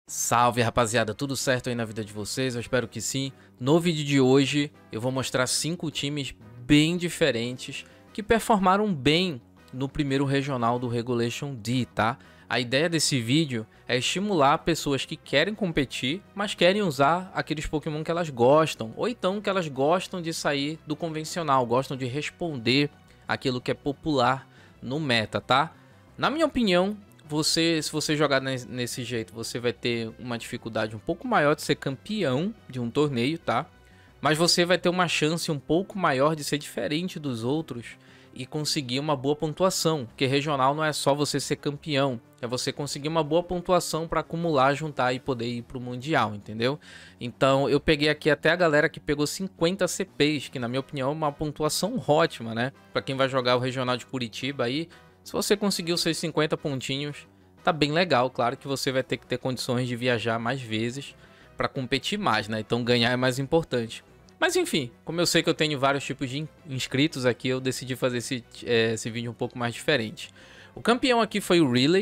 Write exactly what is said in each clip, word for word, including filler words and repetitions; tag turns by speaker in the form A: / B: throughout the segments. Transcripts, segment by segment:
A: Salve, rapaziada, tudo certo aí na vida de vocês? Eu espero que sim. No vídeo de hoje eu vou mostrar cinco times bem diferentes que performaram bem no primeiro regional do Regulation D, tá? A ideia desse vídeo é estimular pessoas que querem competir, mas querem usar aqueles Pokémon que elas gostam, ou então que elas gostam de sair do convencional, gostam de responder aquilo que é popular no meta, tá? Na minha opinião, Você, se você jogar nesse jeito, você vai ter uma dificuldade um pouco maior de ser campeão de um torneio, tá? Mas você vai ter uma chance um pouco maior de ser diferente dos outros e conseguir uma boa pontuação. Porque regional não é só você ser campeão, é você conseguir uma boa pontuação para acumular, juntar e poder ir pro mundial, entendeu? Então eu peguei aqui até a galera que pegou cinquenta C Ps, que na minha opinião é uma pontuação ótima, né? Para quem vai jogar o regional de Curitiba aí, se você conseguiu seus cinquenta pontinhos, tá bem legal. Claro que você vai ter que ter condições de viajar mais vezes para competir mais, né? Então ganhar é mais importante. Mas enfim, como eu sei que eu tenho vários tipos de inscritos aqui, eu decidi fazer esse, é, esse vídeo um pouco mais diferente. O campeão aqui foi o Riley.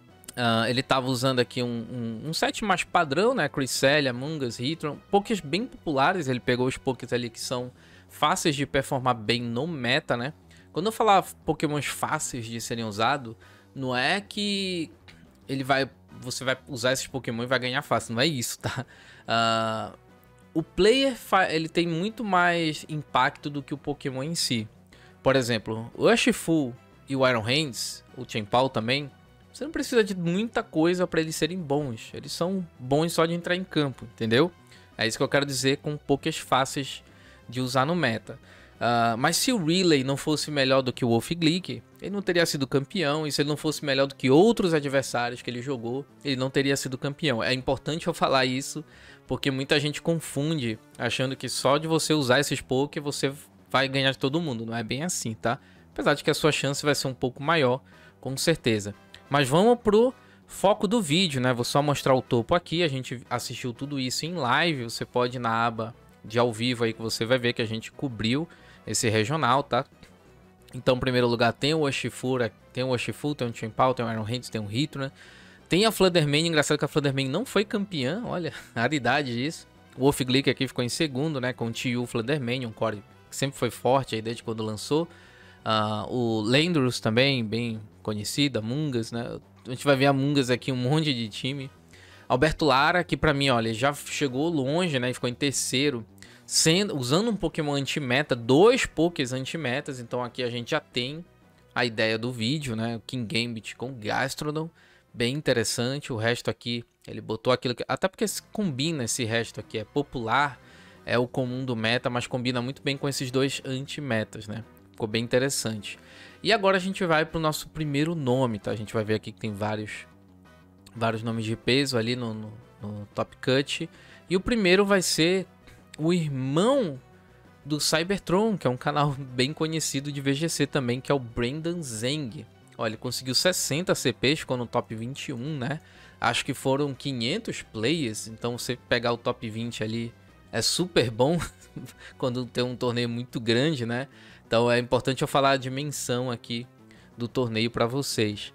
A: Uh, ele tava usando aqui um, um, um set mais padrão, né? Cresselia, Mungus, Hitron. Pokés bem populares, ele pegou os pokés ali que são fáceis de performar bem no meta, né? Quando eu falar Pokémons fáceis de serem usados, não é que ele vai, você vai usar esses Pokémon e vai ganhar fácil, não é isso, tá? Uh, o player ele tem muito mais impacto do que o Pokémon em si. Por exemplo, o Urshifu e o Iron Hands, o Chien-Pao também, você não precisa de muita coisa para eles serem bons. Eles são bons só de entrar em campo, entendeu? É isso que eu quero dizer com Pokés fáceis de usar no meta. Uh, mas se o Riley não fosse melhor do que o Wolf Glick, ele não teria sido campeão. E se ele não fosse melhor do que outros adversários que ele jogou, ele não teria sido campeão. É importante eu falar isso, porque muita gente confunde, achando que só de você usar esses Poké você vai ganhar de todo mundo. Não é bem assim, tá? Apesar de que a sua chance vai ser um pouco maior, com certeza. Mas vamos pro foco do vídeo, né? Vou só mostrar o topo aqui. A gente assistiu tudo isso em live. Você pode ir na aba de ao vivo aí que você vai ver que a gente cobriu esse regional, tá? Então, em primeiro lugar, tem o Urshifu, tem o Urshifu, tem o Chien-Pao, tem o Iron Hands, tem o Hitron, tem a Fluttermane. Engraçado que a Fluttermane não foi campeã, olha, raridade isso. O Wolf Glick aqui ficou em segundo, né, com o Tio Fluttermane, um core que sempre foi forte aí desde quando lançou. Uh, o Landorus também, bem conhecido, a Mungus, né? A gente vai ver a Mungus aqui, um monte de time. Alberto Lara, que pra mim, olha, já chegou longe, né, e ficou em terceiro. Sendo, usando um Pokémon anti-meta, dois Pokés anti-metas, então aqui a gente já tem a ideia do vídeo, né? O King Gambit com Gastrodon, bem interessante. O resto aqui, ele botou aquilo que... Até porque combina esse resto aqui, é popular, é o comum do meta, mas combina muito bem com esses dois anti-metas, né? Ficou bem interessante. E agora a gente vai pro nosso primeiro nome, tá? A gente vai ver aqui que tem vários, vários nomes de peso ali no, no, no Top Cut. E o primeiro vai ser o irmão do Cybertron, que é um canal bem conhecido de V G C também, que é o Brendan Zheng. Olha, ele conseguiu sessenta C Ps, ficou no top vinte e um, né? Acho que foram quinhentos players, então você pegar o top vinte ali é super bom quando tem um torneio muito grande, né? Então é importante eu falar a dimensão aqui do torneio para vocês.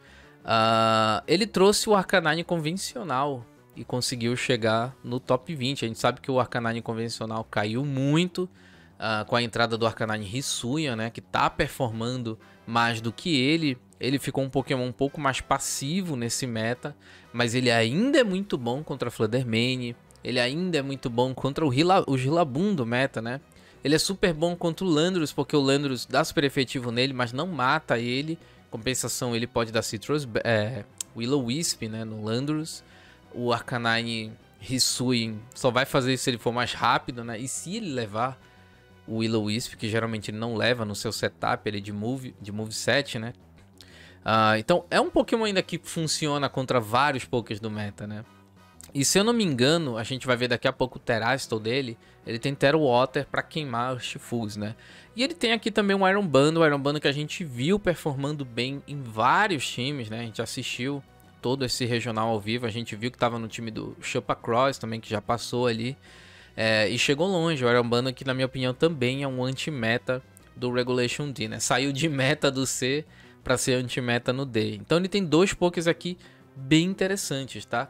A: Uh, ele trouxe o Arcanine convencional e conseguiu chegar no top vinte. A gente sabe que o Arcanine convencional caiu muito uh, com a entrada do Arcanine Hisuian, né, que tá performando mais do que ele. Ele ficou um Pokémon um pouco mais passivo nesse meta, mas ele ainda é muito bom contra a Fluttermane. Ele ainda é muito bom contra o, Hila, o Rillaboom do meta, né? Ele é super bom contra o Landorus, porque o Landorus dá super efetivo nele, mas não mata ele. Compensação, ele pode dar Citrus, é, Will-O-Wisp, né, no Landorus. O Arcanine Hisuian só vai fazer isso se ele for mais rápido, né? E se ele levar o Will-O-Wisp, que geralmente ele não leva no seu setup, ele é de move, de moveset, né? Uh, então é um Pokémon ainda que funciona contra vários Pokés do meta, né? E se eu não me engano, a gente vai ver daqui a pouco o Terastal dele. Ele tem Tero Water para queimar os Chifus, né? E ele tem aqui também um Iron Bando, o Iron Bando que a gente viu performando bem em vários times, né? A gente assistiu todo esse regional ao vivo, a gente viu que estava no time do Chupacross também, que já passou ali. É, e chegou longe, o Iron Bando que na minha opinião também é um anti-meta do Regulation D, né? Saiu de meta do C para ser anti-meta no D. Então ele tem dois Pokés aqui bem interessantes, tá?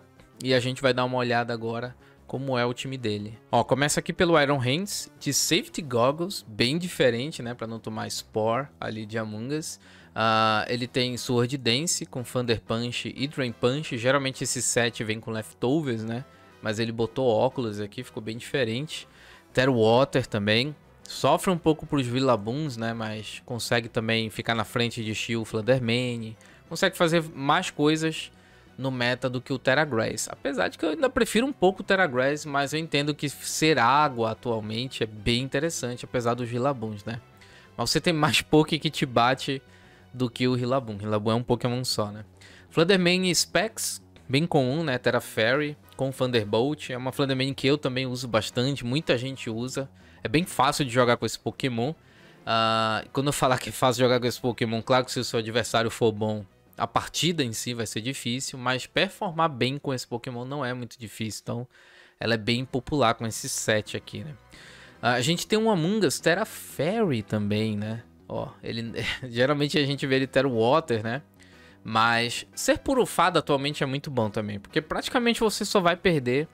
A: E a gente vai dar uma olhada agora como é o time dele. Ó, começa aqui pelo Iron Hands, de Safety Goggles, bem diferente, né? Pra não tomar Spore ali de Among Us. Uh, ele tem Sword Dance com Thunder Punch e Drain Punch. Geralmente esse set vem com Leftovers, né? Mas ele botou óculos aqui, ficou bem diferente. Tero Water também. Sofre um pouco pros Villaboons, né? Mas consegue também ficar na frente de Steel Fluttermane. Consegue fazer mais coisas no meta do que o Terragrass. Apesar de que eu ainda prefiro um pouco o Terragrass, mas eu entendo que ser água atualmente é bem interessante, apesar dos Rillaboons, né? Mas você tem mais poke que te bate do que o Rillaboon. Rillaboon é um Pokémon só, né? Fluttermane Specs, bem comum, né? Tera Fairy com Thunderbolt. É uma Fluttermane que eu também uso bastante, muita gente usa. É bem fácil de jogar com esse Pokémon. Uh, quando eu falar que é fácil de jogar com esse Pokémon, claro que se o seu adversário for bom, a partida em si vai ser difícil, mas performar bem com esse Pokémon não é muito difícil. Então, ela é bem popular com esse set aqui, né? A gente tem um Among Us Tera Fairy também, né? Ó, ele geralmente a gente vê ele Tera Water, né? Mas ser puro fada atualmente é muito bom também, porque praticamente você só vai perder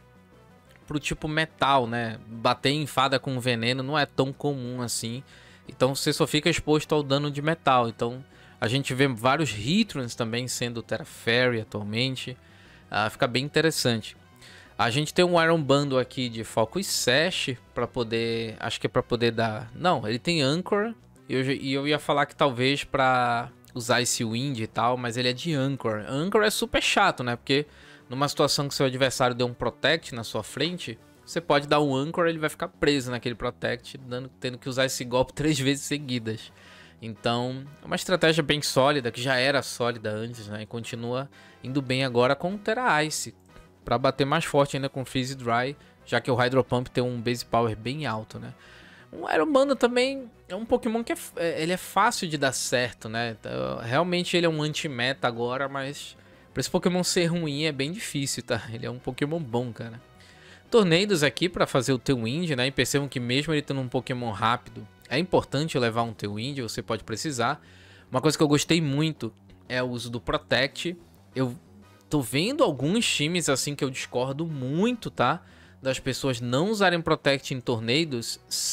A: pro tipo metal, né? Bater em fada com veneno não é tão comum assim. Então você só fica exposto ao dano de metal. Então a gente vê vários Heatrons também sendo Tera Fairy atualmente. Ah, fica bem interessante. A gente tem um Iron Bundle aqui de Focus Sash para poder... Acho que é para poder dar... Não, ele tem Anchor. E eu, e eu ia falar que talvez para usar esse Wind e tal, mas ele é de Anchor. Anchor é super chato, né? Porque numa situação que seu adversário deu um Protect na sua frente, você pode dar um Anchor e ele vai ficar preso naquele Protect, dando, tendo que usar esse golpe três vezes seguidas. Então, é uma estratégia bem sólida, que já era sólida antes, né? E continua indo bem agora com o Tera Ice, para bater mais forte ainda com Freeze Dry, já que o Hydro Pump tem um base power bem alto, né? O Iron Bundle também é um Pokémon que é, ele é fácil de dar certo, né? Então, realmente ele é um anti-meta agora, mas para esse Pokémon ser ruim é bem difícil, tá? Ele é um Pokémon bom, cara. Tornados aqui para fazer o Tailwind, né? E percebam que mesmo ele tendo um Pokémon rápido, é importante levar um Tailwind, você pode precisar. Uma coisa que eu gostei muito é o uso do Protect. Eu tô vendo alguns times assim que eu discordo muito, tá? Das pessoas não usarem Protect em Tornados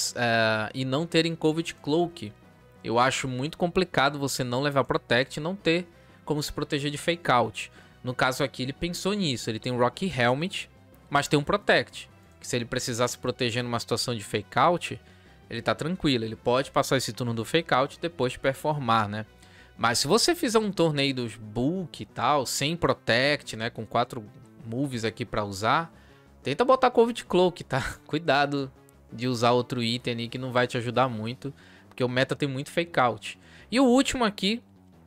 A: uh, e não terem Covet Cloak. Eu acho muito complicado você não levar Protect e não ter como se proteger de Fake Out. No caso aqui ele pensou nisso, ele tem um Rocky Helmet, mas tem um Protect. Que se ele precisar se proteger numa situação de Fake Out, ele tá tranquilo, ele pode passar esse turno do Fake Out e depois performar, né? Mas se você fizer um Tornados Bulk e tal, sem Protect, né, com quatro moves aqui pra usar, tenta botar Covet Cloak, tá? Cuidado de usar outro item ali que não vai te ajudar muito, porque o meta tem muito Fake Out. E o último aqui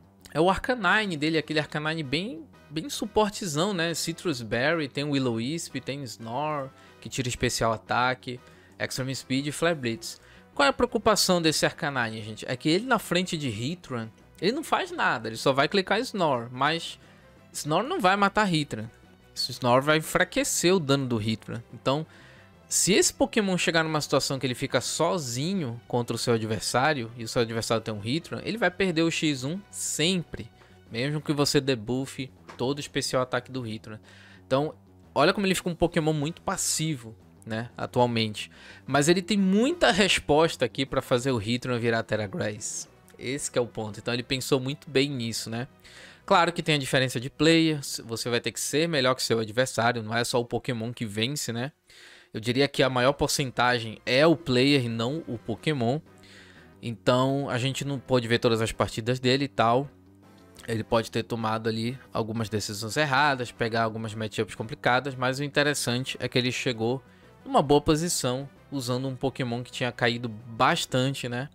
A: é o Arcanine dele, aquele Arcanine bem, bem suportezão, né? Citrus Berry, tem o Will-O-Wisp, tem Snore, que tira especial ataque, Extreme Speed e Flare Blitz. Qual é a preocupação desse Arcanine, gente? É que ele na frente de Heatran, ele não faz nada, ele só vai clicar Snore, mas Snore não vai matar Heatran. Snore vai enfraquecer o dano do Heatran. Então, se esse Pokémon chegar numa situação que ele fica sozinho contra o seu adversário, e o seu adversário tem um Heatran, ele vai perder o X um sempre, mesmo que você debuffe todo o especial ataque do Heatran. Então, olha como ele fica um Pokémon muito passivo, né, atualmente. Mas ele tem muita resposta aqui para fazer o Heatran virar Terragrass. Esse que é o ponto. Então ele pensou muito bem nisso, né? Claro que tem a diferença de players, você vai ter que ser melhor que seu adversário, não é só o Pokémon que vence, né? Eu diria que a maior porcentagem é o player e não o Pokémon. Então a gente não pode ver todas as partidas dele e tal. Ele pode ter tomado ali algumas decisões erradas, pegar algumas matchups complicadas, mas o interessante é que ele chegou numa boa posição, usando um Pokémon que tinha caído bastante, né?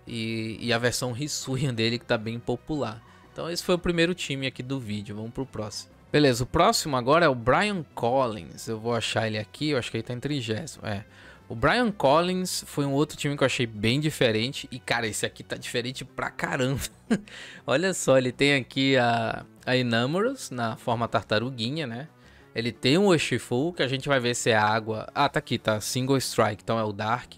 A: E, e a versão Hisuian dele que tá bem popular. Então esse foi o primeiro time aqui do vídeo, vamos pro próximo. Beleza, o próximo agora é o Brian Collins. Eu vou achar ele aqui, eu acho que ele tá em trigésimo. É. O Brian Collins foi um outro time que eu achei bem diferente. E cara, esse aqui tá diferente pra caramba. Olha só, ele tem aqui a, a Enamorous na forma tartaruguinha, né? Ele tem um Urshifu, que a gente vai ver se é água. Ah, tá aqui, tá, Single Strike, então é o Dark.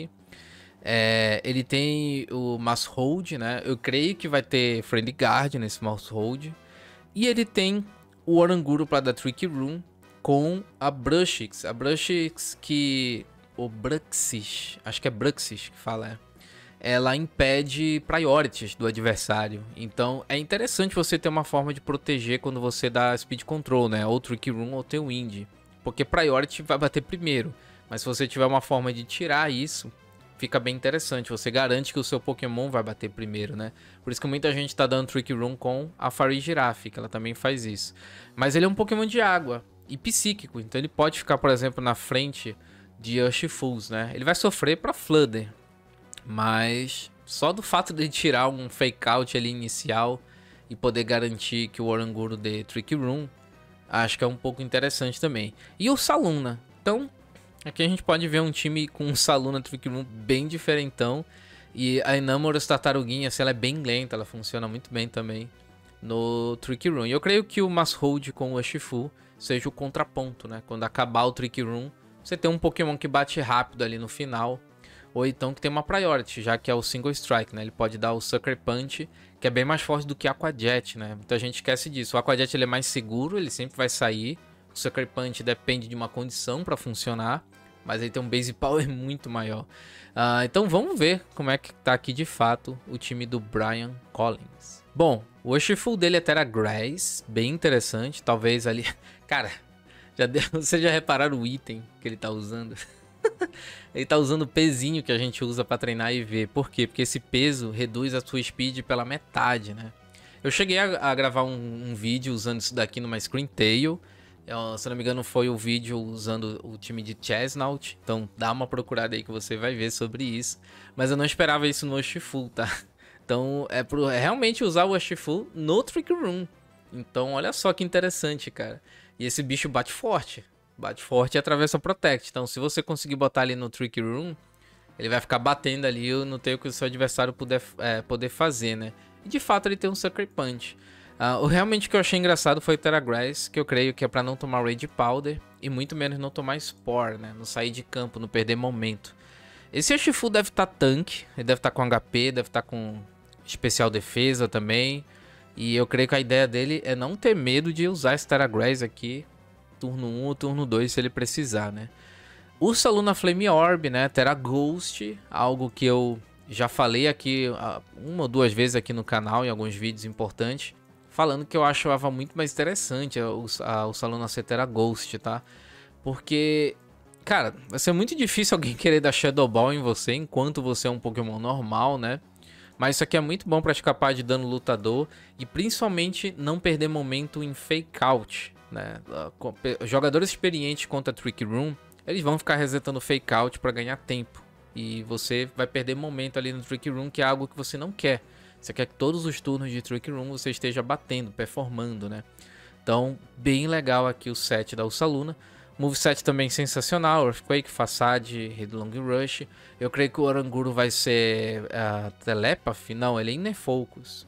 A: É, ele tem o Masshold, né? Eu creio que vai ter Friendly Guard nesse Masshold. E ele tem o Oranguru para dar Trick Room com a Brushix. A Brushix que... O Bruxis, acho que é Bruxis que fala, é. Ela impede priorities do adversário. Então é interessante você ter uma forma de proteger quando você dá speed control, né? Ou Trick Room ou Tailwind. Porque priority vai bater primeiro. Mas se você tiver uma forma de tirar isso, fica bem interessante. Você garante que o seu Pokémon vai bater primeiro, né? Por isso que muita gente tá dando Trick Room com a Farigiraf, que ela também faz isso. Mas ele é um Pokémon de água e psíquico. Então ele pode ficar, por exemplo, na frente de Urshifuls, né? Ele vai sofrer pra Fludder. Mas só do fato de tirar um fake out ali inicial e poder garantir que o Oranguru dê Trick Room, acho que é um pouco interessante também. E o Saluna. Então, aqui a gente pode ver um time com um Saluna Trick Room bem diferentão. E a Enamorous Tartaruguinha, se ela é bem lenta, ela funciona muito bem também no Trick Room. E eu creio que o Mass Hold com o Urshifu seja o contraponto, né? Quando acabar o Trick Room, você tem um Pokémon que bate rápido ali no final. Ou então que tem uma priority, já que é o single strike, né? Ele pode dar o Sucker Punch, que é bem mais forte do que o Aqua Jet, né? Muita gente esquece disso. O Aqua Jet ele é mais seguro, ele sempre vai sair. O Sucker Punch depende de uma condição para funcionar, mas ele tem um base power muito maior. Uh, então vamos ver como é que tá aqui de fato o time do Brian Collins. Bom, o Urshifu dele é Tera Grass, bem interessante. Talvez ali... Cara, já deu... vocês já repararam o item que ele tá usando? Ele tá usando o pezinho que a gente usa pra treinar I V. Por quê? Porque esse peso reduz a sua speed pela metade, né? Eu cheguei a, a gravar um, um vídeo usando isso daqui numa Screen Tail. Eu, se não me engano foi o vídeo usando o time de Chesnaught. Então dá uma procurada aí que você vai ver sobre isso. Mas eu não esperava isso no Urshifu, tá? Então é, pro, é realmente usar o Urshifu no Trick Room. Então olha só que interessante, cara. E esse bicho bate forte. Bate forte e atravessa o Protect. Então se você conseguir botar ali no Trick Room, ele vai ficar batendo ali no teio que o seu adversário puder, é, poder fazer, né? E de fato ele tem um Sucker Punch. Uh, o realmente que eu achei engraçado foi o Tera Grass, que eu creio que é pra não tomar Rage Powder e muito menos não tomar Spore, né? Não sair de campo, não perder momento. Esse Urshifu deve estar tá tanque, ele deve estar tá com H P, deve estar tá com especial defesa também. E eu creio que a ideia dele é não ter medo de usar esse Tera Grass aqui, turno um ou turno dois, se ele precisar, né? O Saluna Flame Orb, né? Tera Ghost, algo que eu já falei aqui uma ou duas vezes aqui no canal, em alguns vídeos importantes, falando que eu achava muito mais interessante o, a, o Saluna ser Tera Ghost, tá? Porque, cara, vai ser muito difícil alguém querer dar Shadow Ball em você enquanto você é um Pokémon normal, né? Mas isso aqui é muito bom para escapar de dano lutador e principalmente não perder momento em Fake Out, né? Jogadores experientes contra Trick Room, eles vão ficar resetando Fake Out para ganhar tempo. E você vai perder momento ali no Trick Room, que é algo que você não quer. Você quer que todos os turnos de Trick Room você esteja batendo, performando, né? Então, bem legal aqui o set da Ursaluna. Moveset também sensacional, Earthquake, Facade, Headlong Rush. Eu creio que o Oranguru vai ser uh, Telepathy, não, ele é Inner Focus.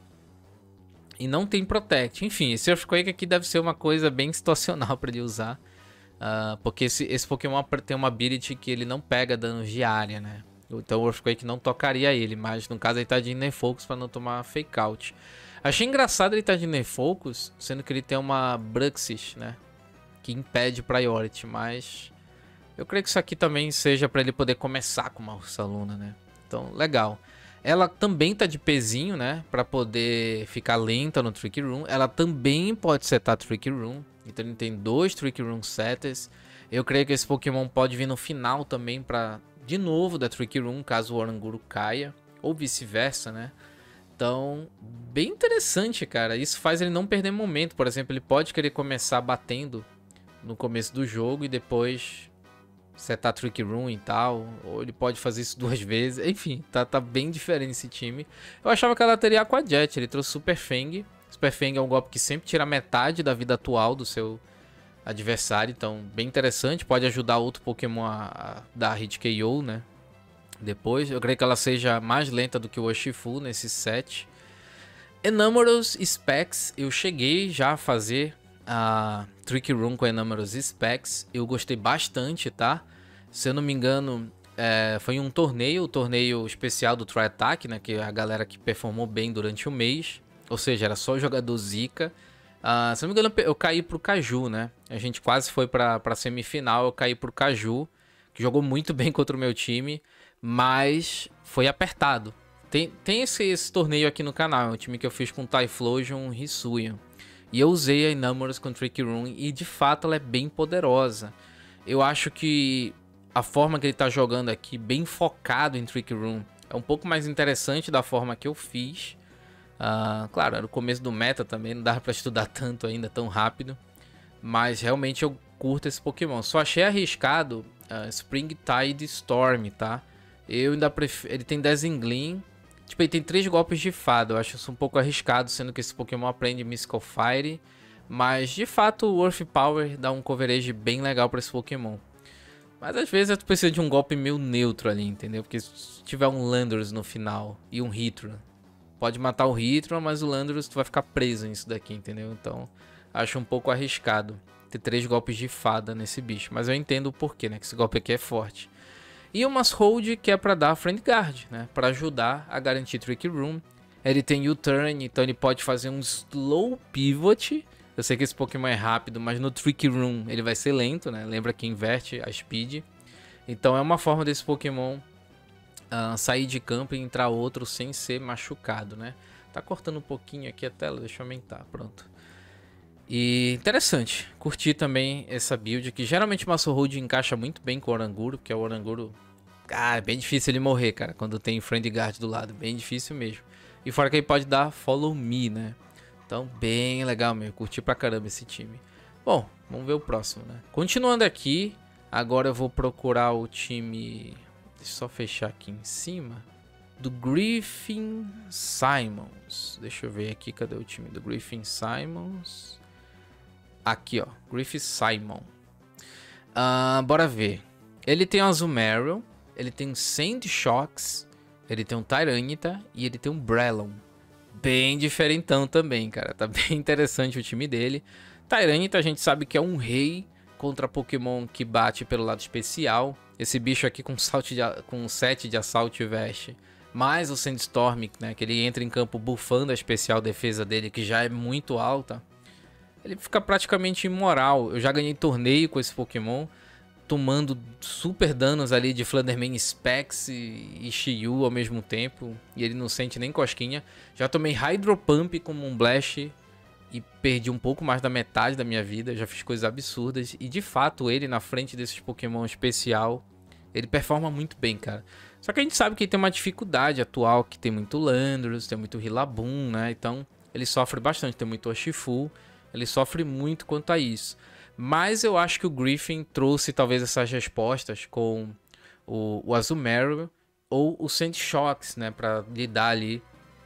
A: E não tem Protect. Enfim, esse Earthquake aqui deve ser uma coisa bem situacional para ele usar. Uh, porque esse, esse Pokémon tem uma ability que ele não pega danos de área, né? Então o Earthquake não tocaria ele, mas no caso ele tá de Inner Focus para não tomar Fake Out. Achei engraçado ele tá de Inner Focus, sendo que ele tem uma Bruxis, né? Que impede Priority, mas eu creio que isso aqui também seja para ele poder começar com uma Ursaluna, né? Então, legal. Ela também tá de pezinho, né? Para poder ficar lenta no Trick Room. Ela também pode setar Trick Room. Então ele tem dois Trick Room setters. Eu creio que esse Pokémon pode vir no final também para de novo da Trick Room, caso o Oranguru caia. Ou vice-versa, né? Então, bem interessante, cara. Isso faz ele não perder momento. Por exemplo, ele pode querer começar batendo no começo do jogo e depois setar Trick Room e tal, ou ele pode fazer isso duas vezes, enfim, tá, tá bem diferente esse time. Eu achava que ela teria Aqua Jet, ele trouxe Super Fang. Super Fang é um golpe que sempre tira metade da vida atual do seu adversário, então bem interessante, pode ajudar outro Pokémon a, a dar Hit K O, né? Depois, eu creio que ela seja mais lenta do que o Urshifu nesse set. Enamorous Specs, eu cheguei já a fazer a Trick Room com Enamorous Specs, eu gostei bastante, tá? Se eu não me engano, é, foi um torneio, o torneio especial do Tri Attack, né? Que é a galera que performou bem durante o mês, ou seja, era só jogador zica. Uh, se não me engano, eu caí pro Kaiju, né? A gente quase foi pra, pra semifinal, eu caí pro Kaiju, que jogou muito bem contra o meu time, mas foi apertado. Tem, tem esse, esse torneio aqui no canal, é um time que eu fiz com Typhlosion e Hisuian. E eu usei a Inamorous com Trick Room e de fato ela é bem poderosa. Eu acho que a forma que ele tá jogando aqui, bem focado em Trick Room, é um pouco mais interessante da forma que eu fiz. Uh, claro, era o começo do meta também, não dava pra estudar tanto ainda, tão rápido. Mas realmente eu curto esse Pokémon. Só achei arriscado uh, Springtide Storm, tá? Eu ainda prefiro... Ele tem Desingling. Tipo, ele tem três golpes de fada. Eu acho isso um pouco arriscado, sendo que esse Pokémon aprende Mystical Fire. Mas, de fato, o Earth Power dá um coverage bem legal pra esse Pokémon. Mas, às vezes, tu precisa de um golpe meio neutro ali, entendeu? Porque se tiver um Landorus no final e um Heatran, pode matar o Heatran, mas o Landorus tu vai ficar preso nisso daqui, entendeu? Então, acho um pouco arriscado ter três golpes de fada nesse bicho. Mas eu entendo o porquê, né? Que esse golpe aqui é forte. E umas hold que é pra dar Friend Guard, né? Pra ajudar a garantir Trick Room. Ele tem U-Turn, então ele pode fazer um Slow Pivot. Eu sei que esse Pokémon é rápido, mas no Trick Room ele vai ser lento, né? Lembra que inverte a Speed. Então é uma forma desse Pokémon uh, sair de campo e entrar outro sem ser machucado, né? Tá cortando um pouquinho aqui a tela, deixa eu aumentar, pronto. E interessante, curti também essa build que geralmente o Muscle Hold encaixa muito bem com o Oranguru, porque o Oranguru, ah, é bem difícil ele morrer, cara, quando tem Friend Guard do lado, bem difícil mesmo. E fora que ele pode dar Follow Me, né? Então, bem legal mesmo, curti pra caramba esse time. Bom, vamos ver o próximo, né? Continuando aqui, agora eu vou procurar o time, deixa eu só fechar aqui em cima, do Griffin Simons. Deixa eu ver aqui, cadê o time do Griffin Simons? Aqui, ó, Griffin Simon. Uh, bora ver. Ele tem um Azumarill, ele tem um Sandshocks, ele tem um Tyranitar e ele tem um Breloom. Bem diferentão também, cara. Tá bem interessante o time dele. Tyranitar a gente sabe que é um rei contra Pokémon que bate pelo lado especial. Esse bicho aqui com, salto de, com sete de Assault Vest, mais o Sandstorm, né, que ele entra em campo buffando a especial defesa dele, que já é muito alta. Ele fica praticamente imoral. Eu já ganhei torneio com esse Pokémon, tomando super danos ali de Fluttermane Specs e, e Shiyu ao mesmo tempo. E ele não sente nem cosquinha. Já tomei Hydro Pump com Moonblast e perdi um pouco mais da metade da minha vida. Já fiz coisas absurdas. E de fato ele na frente desses Pokémon especial, ele performa muito bem, cara. Só que a gente sabe que ele tem uma dificuldade atual, que tem muito Landorus, tem muito Rillaboom, né? Então ele sofre bastante, tem muito Urshifu. Ele sofre muito quanto a isso. Mas eu acho que o Griffin trouxe talvez essas respostas com o, o Azumarill ou o Sandshocks, né? Pra lidar ali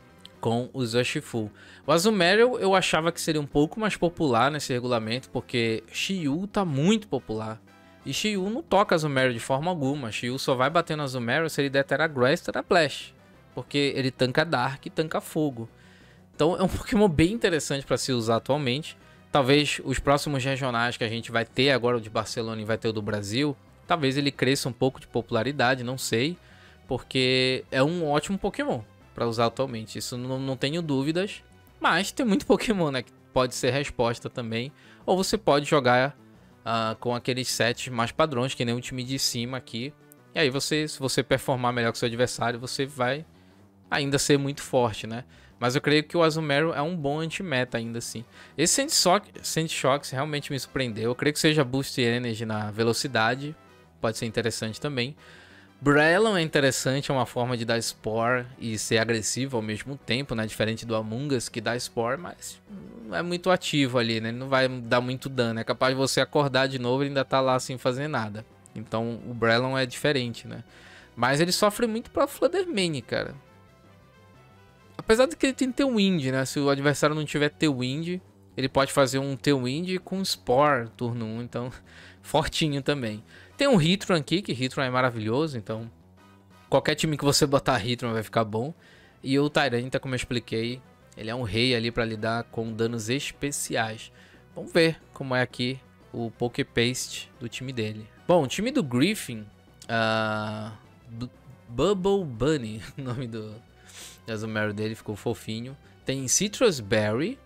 A: com os Urshifu. O Azumarill eu achava que seria um pouco mais popular nesse regulamento, porque Shiyu tá muito popular. E Shiyu não toca Azumarill de forma alguma. Shiyu só vai bater no Azumarill se ele der Tera Grass, Tera Blast. Porque ele tanca Dark e tanca Fogo. Então é um Pokémon bem interessante para se usar atualmente. Talvez os próximos regionais que a gente vai ter agora, o de Barcelona e vai ter o do Brasil, talvez ele cresça um pouco de popularidade, não sei. Porque é um ótimo Pokémon para usar atualmente, isso não, não tenho dúvidas. Mas tem muito Pokémon, né, que pode ser resposta também. Ou você pode jogar uh, com aqueles sets mais padrões, que nem o time de cima aqui. E aí você, se você performar melhor que seu adversário, você vai ainda ser muito forte, né? Mas eu creio que o Azumarill é um bom anti-meta ainda assim. Esse Sandshocks realmente me surpreendeu. Eu creio que seja Boost Energy na velocidade. Pode ser interessante também. Breloom é interessante, é uma forma de dar Spore e ser agressivo ao mesmo tempo, né? Diferente do Among Us, que dá Spore, mas não é muito ativo ali, né? Ele não vai dar muito dano. É capaz de você acordar de novo e ainda tá lá sem fazer nada. Então o Breloom é diferente, né? Mas ele sofre muito pra Fluttermane, cara. Apesar de que ele tem Tailwind, né? Se o adversário não tiver Tailwind, ele pode fazer um Tailwind com Spore turno um, então fortinho também. Tem um Heatran aqui, que Heatran é maravilhoso, então qualquer time que você botar Heatran vai ficar bom. E o Tyranitar, como eu expliquei, ele é um rei ali para lidar com danos especiais. Vamos ver como é aqui o Poképaste do time dele. Bom, o time do Griffin, uh, Bubble Bunny, o nome do Azumarill dele ficou fofinho. Tem Citrus Berry,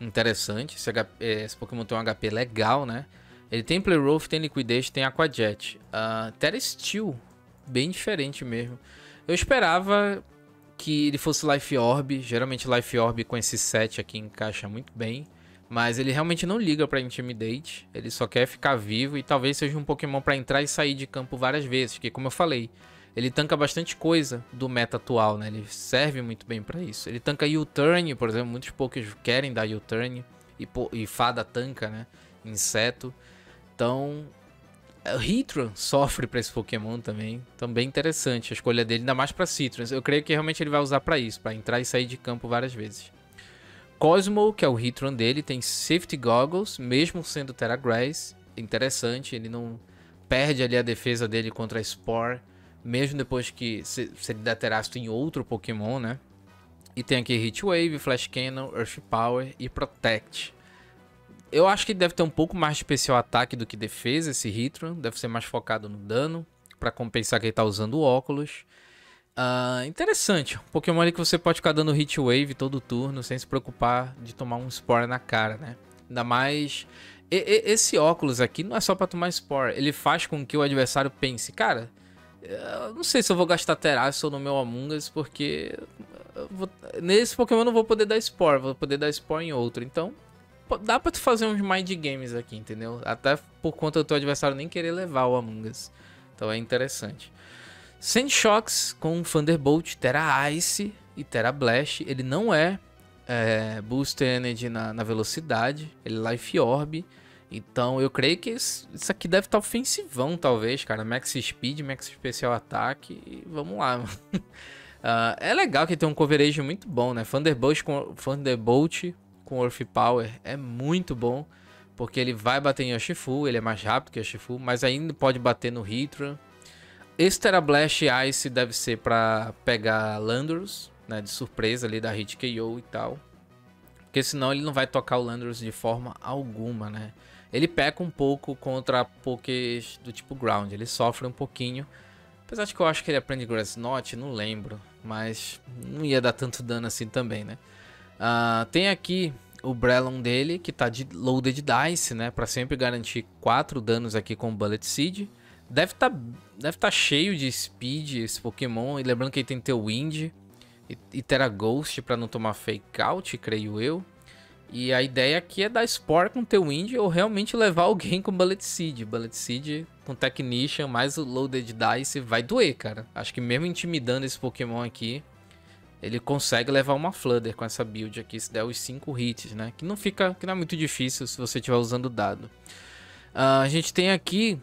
A: interessante. Esse, H P, esse Pokémon tem um H P legal, né? Ele tem Play Rough, tem Liquidez, tem Aqua Jet. Uh, Tera Steel, bem diferente mesmo. Eu esperava que ele fosse Life Orb. Geralmente Life Orb com esse set aqui encaixa muito bem. Mas ele realmente não liga pra Intimidate. Ele só quer ficar vivo e talvez seja um Pokémon pra entrar e sair de campo várias vezes. Porque como eu falei, ele tanca bastante coisa do meta atual, né? Ele serve muito bem pra isso. Ele tanca U-Turn, por exemplo. Muitos Pokés querem dar U-Turn. E, e Fada tanca, né? Inseto. Então, o Heatran sofre para esse Pokémon também. Então, bem interessante a escolha dele, ainda mais para Citrus. Eu creio que realmente ele vai usar para isso, para entrar e sair de campo várias vezes. Cosmo, que é o Heatran dele, tem Safety Goggles, mesmo sendo Tera Grass. Interessante, ele não perde ali a defesa dele contra a Spore, mesmo depois que se, se ele der Terastro em outro Pokémon, né? E tem aqui Heat Wave, Flash Cannon, Earth Power e Protect. Eu acho que deve ter um pouco mais de especial ataque do que defesa esse Heatran. Deve ser mais focado no dano, para compensar que ele tá usando o óculos. Uh, interessante. Um Pokémon ali que você pode ficar dando Heat Wave todo turno, sem se preocupar de tomar um Spore na cara, né? Ainda mais... E, e, esse óculos aqui não é só para tomar Spore. Ele faz com que o adversário pense, cara, eu não sei se eu vou gastar Terastal no meu Among Us, porque... Eu vou... nesse Pokémon eu não vou poder dar Spore, vou poder dar Spore em outro. Então... dá pra tu fazer uns mind games aqui, entendeu? Até por conta do teu adversário nem querer levar o Among Us. Então é interessante. Sandshocks com Thunderbolt, Tera Ice e Tera Blast. Ele não é, é Boost Energy na, na velocidade. Ele é Life Orb. Então eu creio que isso, isso aqui deve estar ofensivão, talvez, cara. Max Speed, Max Especial Ataque. E vamos lá, mano. uh, é legal que tem um coverage muito bom, né? Thunderbolt com Thunderbolt... com Earth Power é muito bom, porque ele vai bater em Urshifu, ele é mais rápido que Urshifu, mas ainda pode bater no Heatran. Esse Tera Blast Ice deve ser para pegar Landorus, né, de surpresa ali da Hit K O e tal, porque senão ele não vai tocar o Landorus de forma alguma, né. Ele peca um pouco contra Pokés do tipo Ground, ele sofre um pouquinho, apesar de que eu acho que ele aprende Grass Knot, não lembro, mas não ia dar tanto dano assim também, né. Uh, tem aqui o Brelon dele, que tá de Loaded Dice, né? Pra sempre garantir quatro danos aqui com Bullet Seed. Deve tá, deve tá cheio de Speed esse Pokémon. E lembrando que ele tem Tailwind e, e Tera Ghost pra não tomar Fake Out, creio eu. E a ideia aqui é dar Spore com Tailwind ou realmente levar alguém com Bullet Seed. Bullet Seed com Technician mais o Loaded Dice vai doer, cara. Acho que mesmo intimidando esse Pokémon aqui, ele consegue levar uma Fludder com essa build aqui, se der os cinco hits, né? Que não fica, que não é muito difícil se você estiver usando o dado. Uh, a gente tem aqui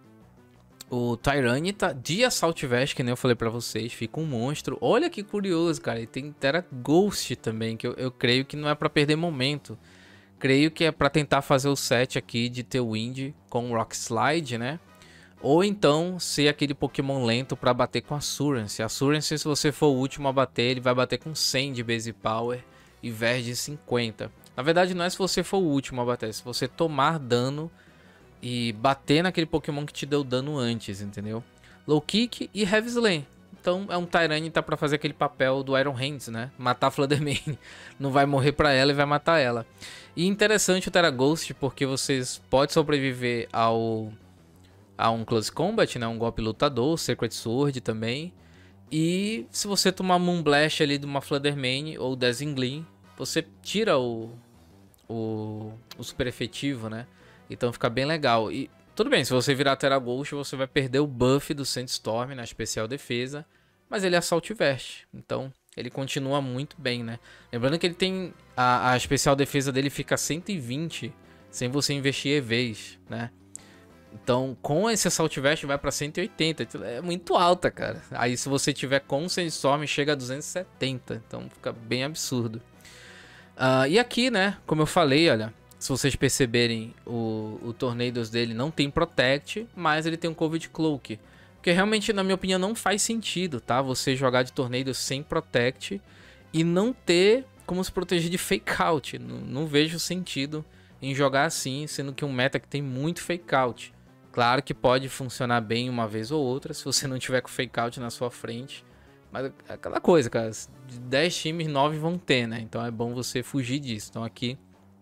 A: o Tyranitar de Assault Vest, que nem eu falei pra vocês. Fica um monstro. Olha que curioso, cara. Ele tem Tera Ghost também, que eu, eu creio que não é pra perder momento. Creio que é pra tentar fazer o set aqui de Tailwind com Rock Slide, né? Ou então ser aquele Pokémon lento para bater com Assurance. Assurance, se você for o último a bater, ele vai bater com cem de Base Power e vez de cinquenta. Na verdade não é se você for o último a bater, é se você tomar dano e bater naquele Pokémon que te deu dano antes, entendeu? Low Kick e Heavy Slam. Então é um Tyranitar para fazer aquele papel do Iron Hands, né? Matar a Fluttermane. Não vai morrer para ela e vai matar ela. E interessante o Tera Ghost, porque vocês podem sobreviver ao... a um Close Combat, né? Um golpe lutador, Sacred Sword também. E se você tomar Moonblast ali de uma Fluttermane ou Dazzling, você tira o, o, o super efetivo, né? Então fica bem legal. E tudo bem, se você virar Tera Ghost, você vai perder o buff do Sandstorm na especial defesa, mas ele é Assault Vest, então ele continua muito bem, né? Lembrando que ele tem a, a especial defesa dele fica cento e vinte sem você investir E Vs, né? Então, com esse Assault Vest vai pra cento e oitenta. É muito alta, cara. Aí, se você tiver com o Sandstorm, chega a duzentos e setenta. Então, fica bem absurdo. Uh, e aqui, né? Como eu falei, olha. Se vocês perceberem, o, o Tornadoes dele não tem Protect, mas ele tem um Covid Cloak. Porque realmente, na minha opinião, não faz sentido, tá? Você jogar de Tornadoes sem Protect e não ter como se proteger de Fake Out. Não, não vejo sentido em jogar assim, sendo que um meta que tem muito Fake Out. Claro que pode funcionar bem uma vez ou outra, se você não tiver com Fake Out na sua frente. Mas é aquela coisa, cara, de dez times, nove vão ter, né? Então é bom você fugir disso. Então aqui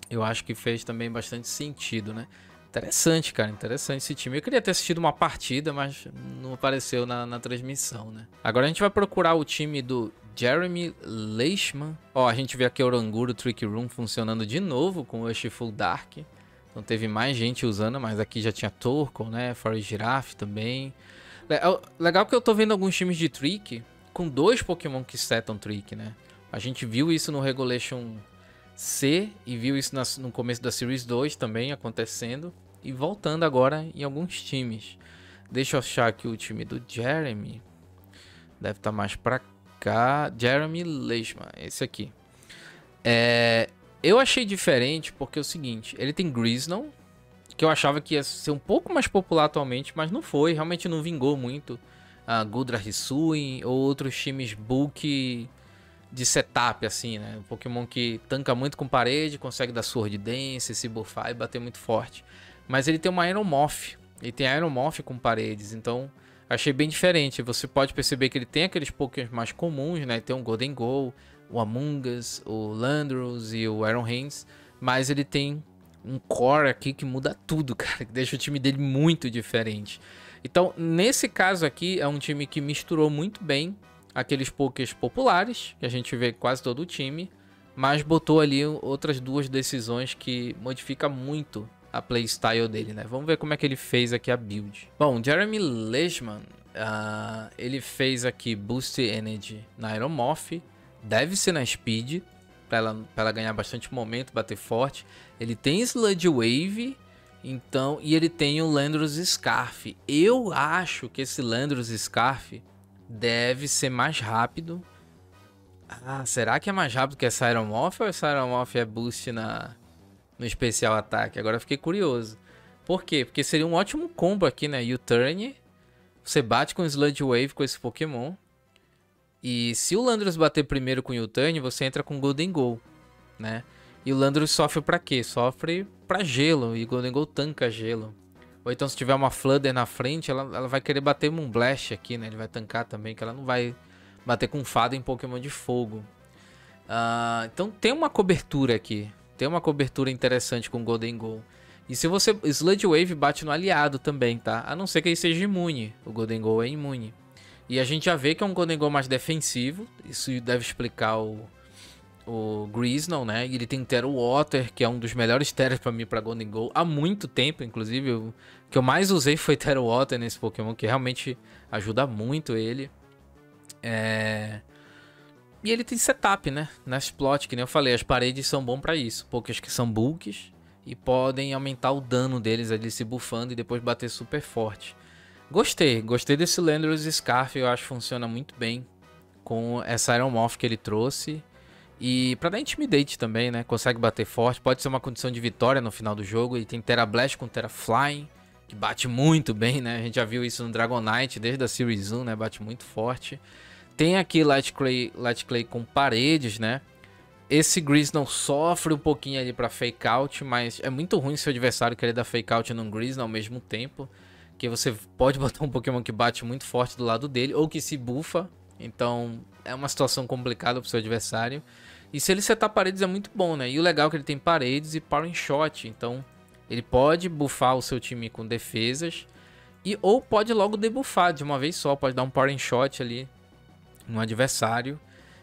A: Eu acho que fez também bastante sentido, né? Interessante, cara, interessante esse time. Eu queria ter assistido uma partida, mas não apareceu na, na transmissão, né? Agora a gente vai procurar o time do Jeremy Leishman. Ó, a gente vê aqui o Oranguru Trick Room funcionando de novo com o Ushful Dark. Então teve mais gente usando, mas aqui já tinha Torkoal, né? Forest Giraffe também. Legal que eu tô vendo alguns times de Trick com dois Pokémon que setam Trick, né? A gente viu isso no Regulation C e viu isso no começo da Series dois também acontecendo. E voltando agora em alguns times. Deixa eu achar aqui o time do Jeremy. Deve estar mais pra cá. Jeremy Leishman, esse aqui. É, eu achei diferente porque é o seguinte. Ele tem Grizzle, que eu achava que ia ser um pouco mais popular atualmente, mas não foi. Realmente não vingou muito. A Gudra Hisui ou outros times bulk de setup, assim, né? Um Pokémon que tanca muito com parede, consegue dar Sword Dance, se buffar e bater muito forte. Mas ele tem uma Aeromorph. Ele tem Aeromorph com paredes, então achei bem diferente. Você pode perceber que ele tem aqueles Pokémon mais comuns, né? Tem o Golden Go, o Amoonguss, o Landorus e o Iron Hands. Mas ele tem um core aqui que muda tudo, cara. Que deixa o time dele muito diferente. Então, nesse caso aqui, é um time que misturou muito bem aqueles Pokés populares, que a gente vê quase todo o time, mas botou ali outras duas decisões que modifica muito a playstyle dele, né? Vamos ver como é que ele fez aqui a build. Bom, Jeremy Leishman, uh, ele fez aqui Boost Energy na Aeromorph, deve ser na Speed, para ela, pra ela ganhar bastante momento, bater forte. Ele tem Sludge Wave, então, e ele tem o Landorus Scarf. Eu acho que esse Landorus Scarf deve ser mais rápido. Ah, será que é mais rápido que essa Aeromorph ou essa Aeromorph é boost na, no especial ataque? Agora eu fiquei curioso. Por quê? Porque seria um ótimo combo aqui, né? U-Turn. Você bate com Sludge Wave com esse Pokémon. E se o Landorus bater primeiro com U-Turn, você entra com Golden Go, né? E o Landorus sofre pra quê? Sofre pra gelo. E Golden Go tanca gelo. Ou então se tiver uma Fludder na frente, ela, ela vai querer bater Moonblast aqui, né? Ele vai tancar também, que ela não vai bater com fada em Pokémon de fogo. Uh, então tem uma cobertura aqui. Tem uma cobertura interessante com Golden Go. E se você... Sludge Wave bate no aliado também, tá? A não ser que ele seja imune. O Golden Go é imune. E a gente já vê que é um Golden Go mais defensivo. Isso deve explicar o... o Grizzle, né? E ele tem Tero Water, que é um dos melhores Teros pra mim pra Golden Go há muito tempo, inclusive. O que eu mais usei foi Tero Water nesse Pokémon, que realmente ajuda muito ele. É... E ele tem setup, né? Na Splot, que nem eu falei, as paredes são bons pra isso. Pokés que são bulks e podem aumentar o dano deles ali se buffando e depois bater super forte. Gostei, gostei desse Landorus Scarf, eu acho que funciona muito bem com essa Aeromorph que ele trouxe. E pra dar Intimidate também, né? Consegue bater forte. Pode ser uma condição de vitória no final do jogo. E tem Tera Blast com Tera Flying, que bate muito bem, né? A gente já viu isso no Dragonite desde a Series um, né? Bate muito forte. Tem aqui Light Clay, Light Clay com paredes, né? Esse Grizzle sofre um pouquinho ali pra Fake Out, mas é muito ruim se o adversário querer dar Fake Out num Grizzle ao mesmo tempo. Que você pode botar um Pokémon que bate muito forte do lado dele, ou que se bufa. Então é uma situação complicada pro seu adversário. E se ele setar paredes é muito bom, né? E o legal é que ele tem paredes e Power Shot. Então ele pode buffar o seu time com defesas. E, ou pode logo debuffar de uma vez só. Pode dar um Power Shot ali no adversário.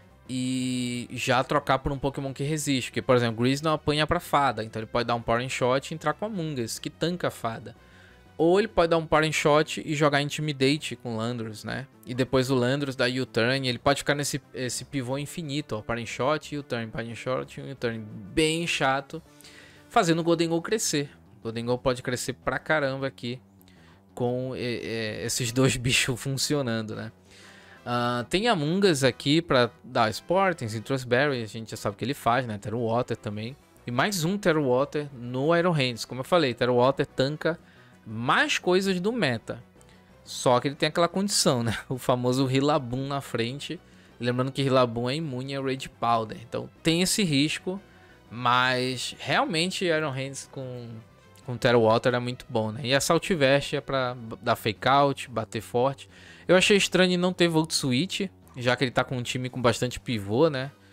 A: E já trocar por um Pokémon que resiste. Porque, por exemplo, o Grizz não apanha pra fada. Então ele pode dar um Power Shot e entrar com a Amoonguss, que tanca a fada. Ou ele pode dar um Power Shot e jogar Intimidate com o Landorus, né? E depois o Landorus dá U-Turn. Ele pode ficar nesse esse pivô infinito, ó. Power Shot, U-Turn, Power Shot, U-Turn. Bem chato. Fazendo o Golden Go crescer. O Golden Go pode crescer pra caramba aqui. Com é, é, esses dois bichos funcionando, né? Uh, tem Amoonguss aqui pra dar Sport, tem Citrus Berry. A gente já sabe o que ele faz, né? Tero Water também. E mais um Tero Water no Iron Hands. Como eu falei, Tero Water tanca mais coisas do meta. Só que ele tem aquela condição, né? O famoso Rillaboom na frente. Lembrando que Rillaboom é imune a Rage Powder. Então tem esse risco. Mas realmente Iron Hands com, com Tero Water é muito bom, né? E a Saltvest é pra dar fake out, bater forte. Eu achei estranho não ter Volt Switch, já que ele tá com um time com bastante pivô, né?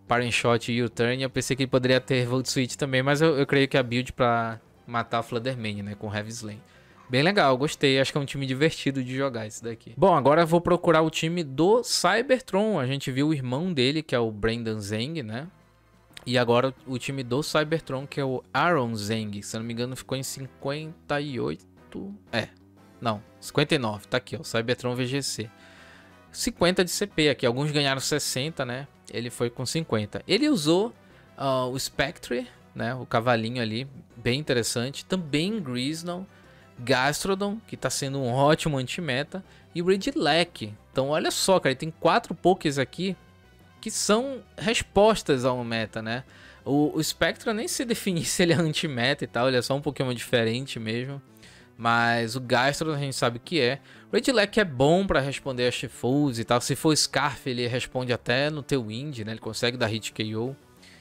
A: Parent Shot e U-Turn. Eu pensei que ele poderia ter Volt Switch também, mas eu, eu creio que a build pra matar a Fluttermane, né, com Heavy Slam. Bem legal, gostei. Acho que é um time divertido de jogar esse daqui. Bom, agora eu vou procurar o time do Cybertron. A gente viu o irmão dele, que é o Brendan Zhang, né? E agora o time do Cybertron, que é o Aaron Zhang. Se eu não me engano, ficou em cinquenta e oito... É, não, cinquenta e nove. Tá aqui, ó, Cybertron V G C. cinquenta de C P aqui. Alguns ganharam sessenta, né? Ele foi com cinquenta. Ele usou uh, o Spectre, né? O cavalinho ali, bem interessante. Também Grizzle. Gastrodon, que tá sendo um ótimo anti-meta, e Regieleki. Então olha só, cara, ele tem quatro pokés aqui que são respostas ao meta, né? O, o Spectra nem se definir se ele é anti-meta e tal, ele é só um Pokémon diferente mesmo. Mas o Gastrodon a gente sabe o que é. Regieleki é bom pra responder a Shiftfools e tal. Se for Scarf, ele responde até no teu Wind, né? Ele consegue dar Hit K O. Uh,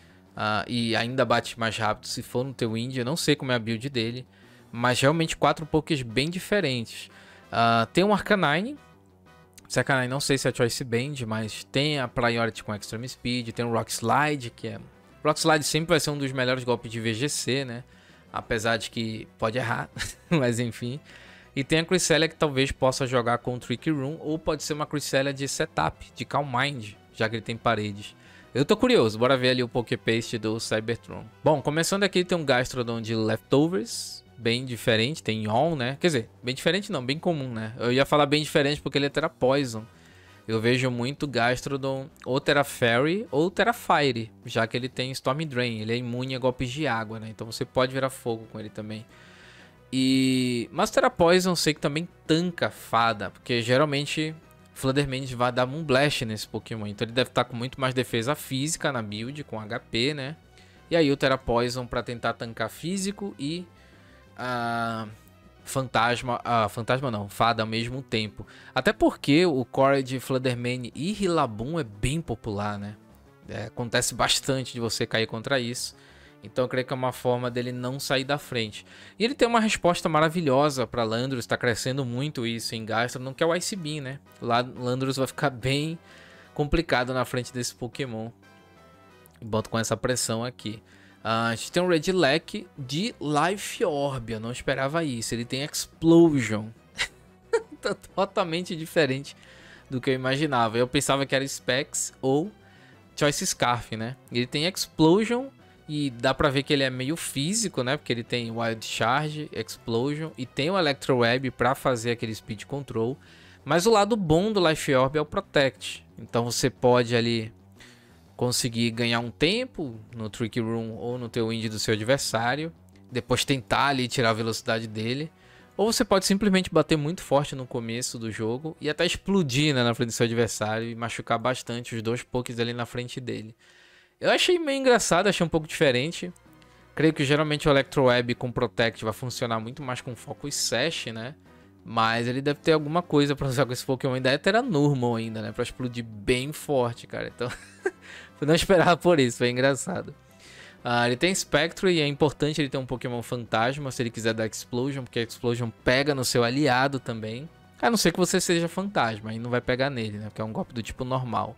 A: e ainda bate mais rápido se for no teu Wind. Eu não sei como é a build dele. Mas realmente quatro pokés bem diferentes. Uh, tem um Arcanine. Esse Arcanine não sei se é Choice Band, mas tem a Priority com Extreme Speed. Tem o Rock Slide, que é... Rock Slide sempre vai ser um dos melhores golpes de V G C, né? Apesar de que pode errar, mas enfim. E tem a Cresselia que talvez possa jogar com o Trick Room. Ou pode ser uma Cresselia de setup, de Calm Mind, já que ele tem paredes. Eu tô curioso, bora ver ali o Poképaste do Cybertron. Bom, começando aqui tem um Gastrodon de Leftovers. Bem diferente, tem On, né? Quer dizer, bem diferente não, bem comum, né? Eu ia falar bem diferente porque ele é Tera Poison. Eu vejo muito Gastrodon ou Tera Fairy ou Tera Fire, já que ele tem Storm Drain. Ele é imune a golpes de água, né? Então você pode virar fogo com ele também. E... Mas Tera Poison eu sei que também tanca Fada, porque geralmente Fluttermane vai dar Moonblast nesse Pokémon. Então ele deve estar com muito mais defesa física na build, com H P, né? E aí o Tera Poison para tentar tancar físico e... Uh, fantasma, uh, fantasma não, fada ao mesmo tempo. Até porque o core de Fluttermane e Rillaboom é bem popular, né? É, acontece bastante de você cair contra isso. Então eu creio que é uma forma dele não sair da frente. E ele tem uma resposta maravilhosa para Landorus, está crescendo muito isso em Gastrodon, que é o Ice Beam, né? Lá Landorus vai ficar bem complicado na frente desse Pokémon. Boto com essa pressão aqui. Uh, a gente tem um Regieleki de Life Orb, eu não esperava isso. Ele tem Explosion. Tá totalmente diferente do que eu imaginava. Eu pensava que era Specs ou Choice Scarf, né? Ele tem Explosion e dá pra ver que ele é meio físico, né? Porque ele tem Wild Charge, Explosion e tem o Electro Web pra fazer aquele Speed Control. Mas o lado bom do Life Orb é o Protect. Então você pode ali... conseguir ganhar um tempo no Trick Room ou no teu Wind do seu adversário. Depois tentar ali tirar a velocidade dele. Ou você pode simplesmente bater muito forte no começo do jogo. E até explodir, né, na frente do seu adversário. E machucar bastante os dois pokés ali na frente dele. Eu achei meio engraçado, achei um pouco diferente. Creio que geralmente o Electro Web com Protect vai funcionar muito mais com foco e Sash, né? Mas ele deve ter alguma coisa pra usar com esse Pokémon. Ainda é Tera Normal ainda, né? Pra explodir bem forte, cara. Então... eu não esperava por isso, foi engraçado. Uh, ele tem Spectre e é importante ele ter um Pokémon fantasma se ele quiser dar Explosion, porque a Explosion pega no seu aliado também. A não ser que você seja fantasma, aí não vai pegar nele, né? Porque é um golpe do tipo normal.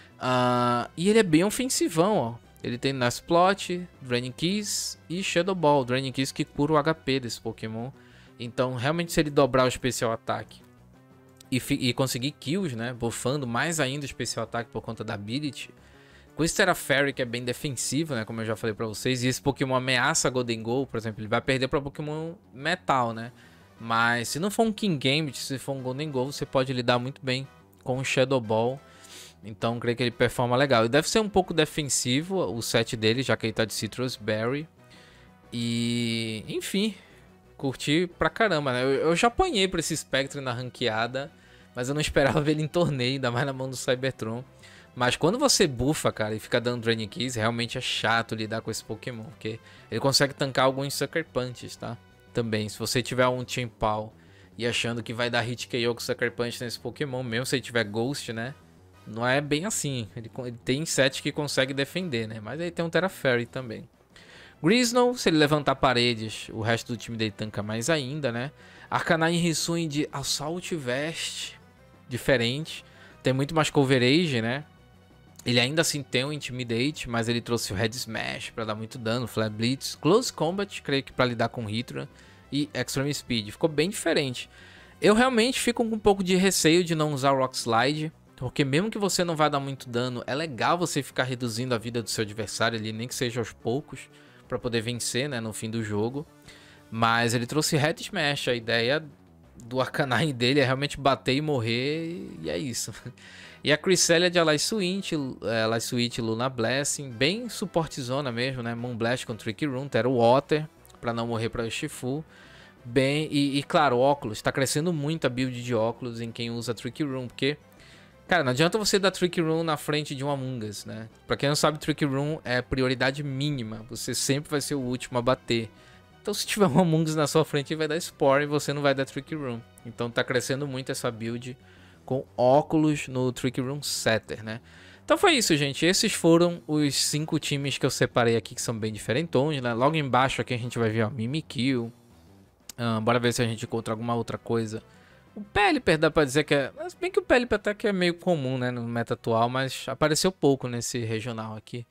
A: Uh, e ele é bem ofensivão, ó. Ele tem Nuzplot, Draining Kiss e Shadow Ball. Draining Kiss que cura o H P desse Pokémon. Então, realmente, se ele dobrar o especial ataque e, e conseguir kills, né? Buffando mais ainda o especial ataque por conta da ability... Com esse Tera Fairy que é bem defensivo, né? Como eu já falei pra vocês. E esse Pokémon ameaça Golden Goal, por exemplo. Ele vai perder pra Pokémon Metal, né? Mas se não for um King Gambit, se for um Golden Goal, você pode lidar muito bem com o Shadow Ball. Então, creio que ele performa legal. E deve ser um pouco defensivo o set dele, já que ele tá de Citrus Berry. E... enfim, curti pra caramba, né? Eu, eu já apanhei pra esse Spectre na ranqueada. Mas eu não esperava ver ele em torneio, ainda mais na mão do Cybertron. Mas quando você bufa, cara, e fica dando Draining Keys, realmente é chato lidar com esse Pokémon. Porque ele consegue tancar alguns Sucker Punches, tá? Também, se você tiver um Chien-Pao e achando que vai dar Hit K O com Sucker Punch nesse Pokémon, mesmo se ele tiver Ghost, né? Não é bem assim. Ele, ele tem set que consegue defender, né? Mas aí tem um Tera Fairy também. Grizzle, se ele levantar paredes, o resto do time dele tanca mais ainda, né? Arcanine Hisuian de Assault Vest, diferente. Tem muito mais coverage, né? Ele ainda assim tem o Intimidate, mas ele trouxe o Head Smash para dar muito dano, Flare Blitz, Close Combat, creio que para lidar com Hydra, e Extreme Speed. Ficou bem diferente. Eu realmente fico com um pouco de receio de não usar o Rock Slide, porque mesmo que você não vá dar muito dano, é legal você ficar reduzindo a vida do seu adversário ali, nem que seja aos poucos, para poder vencer, né, no fim do jogo. Mas ele trouxe Head Smash, a ideia do Arcanine dele é realmente bater e morrer, e é isso. E a Cresselia de Ally Switch, Ally Switch, Luna Blessing, bem suportezona mesmo, né? Moonblast com Trick Room, Tera Water, pra não morrer pra Urshifu. Bem, e, e claro, óculos, tá crescendo muito a build de óculos em quem usa Trick Room, porque, cara, não adianta você dar Trick Room na frente de um Among Us, né? Pra quem não sabe, Trick Room é prioridade mínima, você sempre vai ser o último a bater. Então se tiver um Among Us na sua frente, ele vai dar Spore e você não vai dar Trick Room. Então tá crescendo muito essa build com óculos no Trick Room Setter, né? Então foi isso, gente. Esses foram os cinco times que eu separei aqui, que são bem diferentões, né? Logo embaixo aqui a gente vai ver, ó, Mimikyu. Uh, bora ver se a gente encontra alguma outra coisa. O Pelipper dá pra dizer que é... Se bem que o Pelipper até que é meio comum, né, no meta atual, mas apareceu pouco nesse regional aqui.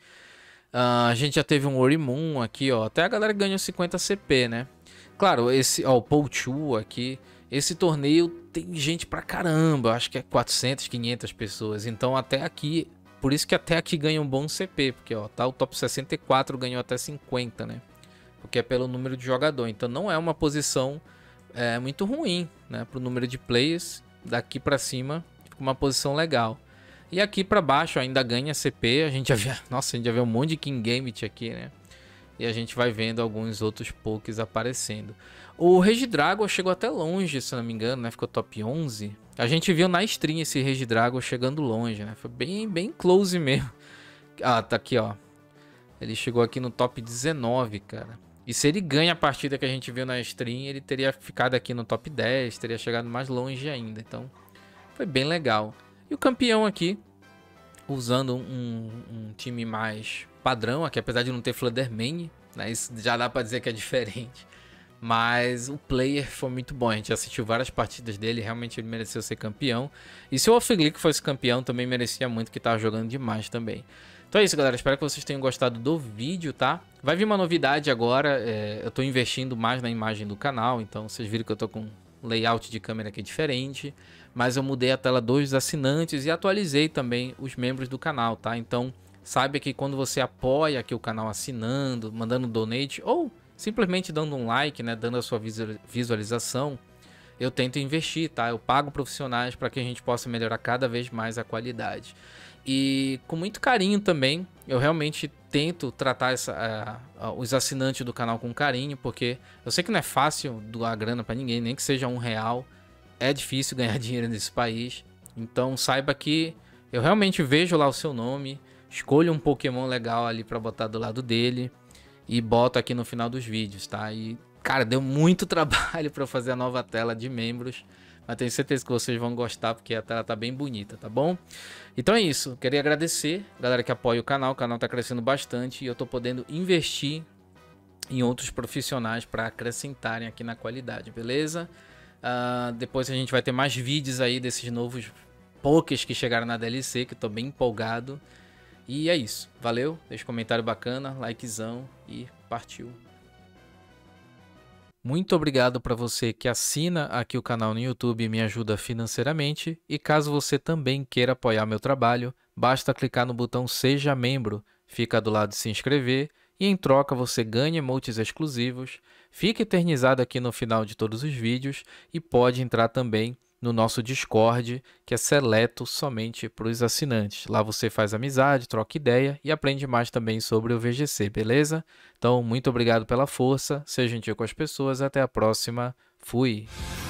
A: Uh, a gente já teve um Orimun aqui, ó. Até a galera ganhou cinquenta C P, né? Claro, esse, ó, o Pouchu aqui. Esse torneio tem gente pra caramba. Acho que é quatrocentas, quinhentas pessoas. Então até aqui... Por isso que até aqui ganha um bom C P. Porque, ó, tá o top sessenta e quatro ganhou até cinquenta, né? Porque é pelo número de jogador. Então não é uma posição é, muito ruim, né? Pro número de players. Daqui pra cima fica uma posição legal. E aqui pra baixo ainda ganha C P. A gente já vê, nossa, a gente já vê um monte de King Gambit aqui, né? E a gente vai vendo alguns outros pokés aparecendo. O Regidrago chegou até longe, se não me engano, né? Ficou top onze. A gente viu na stream esse Regidrago chegando longe, né? Foi bem, bem close mesmo. Ah, tá aqui, ó. Ele chegou aqui no top dezenove, cara. E se ele ganha a partida que a gente viu na stream, ele teria ficado aqui no top dez, teria chegado mais longe ainda. Então, foi bem legal. E o campeão aqui, usando um, um time mais padrão aqui, apesar de não ter Fluttermane, né? Isso já dá pra dizer que é diferente. Mas o player foi muito bom, a gente assistiu várias partidas dele, realmente ele mereceu ser campeão. E se o Off-Glick fosse campeão, também merecia muito, que tava jogando demais também. Então é isso, galera, espero que vocês tenham gostado do vídeo, tá? Vai vir uma novidade agora, é, eu tô investindo mais na imagem do canal, então vocês viram que eu tô com um layout de câmera aqui diferente. Mas eu mudei a tela dos assinantes e atualizei também os membros do canal, tá? Então saiba que quando você apoia aqui o canal assinando, mandando donate ou simplesmente dando um like, né, dando a sua visualização, eu tento investir, tá? Eu pago profissionais para que a gente possa melhorar cada vez mais a qualidade. E com muito carinho também, eu realmente tento tratar essa, uh, uh, os assinantes do canal com carinho, porque eu sei que não é fácil doar grana para ninguém, nem que seja um real. É difícil ganhar dinheiro nesse país. Então saiba que eu realmente vejo lá o seu nome, escolho um Pokémon legal ali para botar do lado dele e boto aqui no final dos vídeos, tá? E, cara, deu muito trabalho para fazer a nova tela de membros, mas tenho certeza que vocês vão gostar, porque a tela tá bem bonita, tá bom? Então é isso, queria agradecer a galera que apoia o canal, o canal tá crescendo bastante e eu tô podendo investir em outros profissionais para acrescentarem aqui na qualidade, beleza? Uh, depois a gente vai ter mais vídeos aí desses novos pokés que chegaram na D L C, que eu tô bem empolgado. E é isso, valeu, deixa um comentário bacana, likezão e partiu. Muito obrigado para você que assina aqui o canal no YouTube e me ajuda financeiramente. E caso você também queira apoiar meu trabalho, basta clicar no botão Seja Membro, fica do lado de se inscrever e em troca você ganha emotes exclusivos, fica eternizado aqui no final de todos os vídeos e pode entrar também no nosso Discord, que é seleto somente para os assinantes. Lá você faz amizade, troca ideia e aprende mais também sobre o V G C, beleza? Então, muito obrigado pela força, seja gentil com as pessoas, até a próxima, fui!